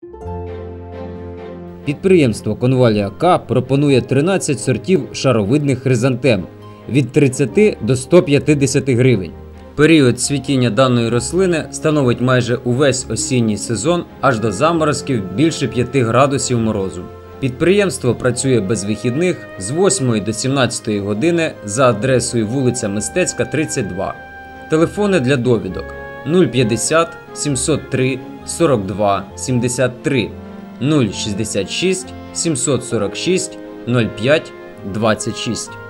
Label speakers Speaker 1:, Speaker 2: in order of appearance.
Speaker 1: Підприємство Конвалія К пропонує 13 сортів шаровидних хризантем від 30 до 150 гривень. Період цвітіння даної рослини становить майже увесь осінній сезон аж до заморозків більше 5 градусів морозу. Підприємство працює без вихідних з 8 до 17 години за адресою вулиця Мистецька, 32. Телефони для довідок 050 703 42 73 066 746 05 26.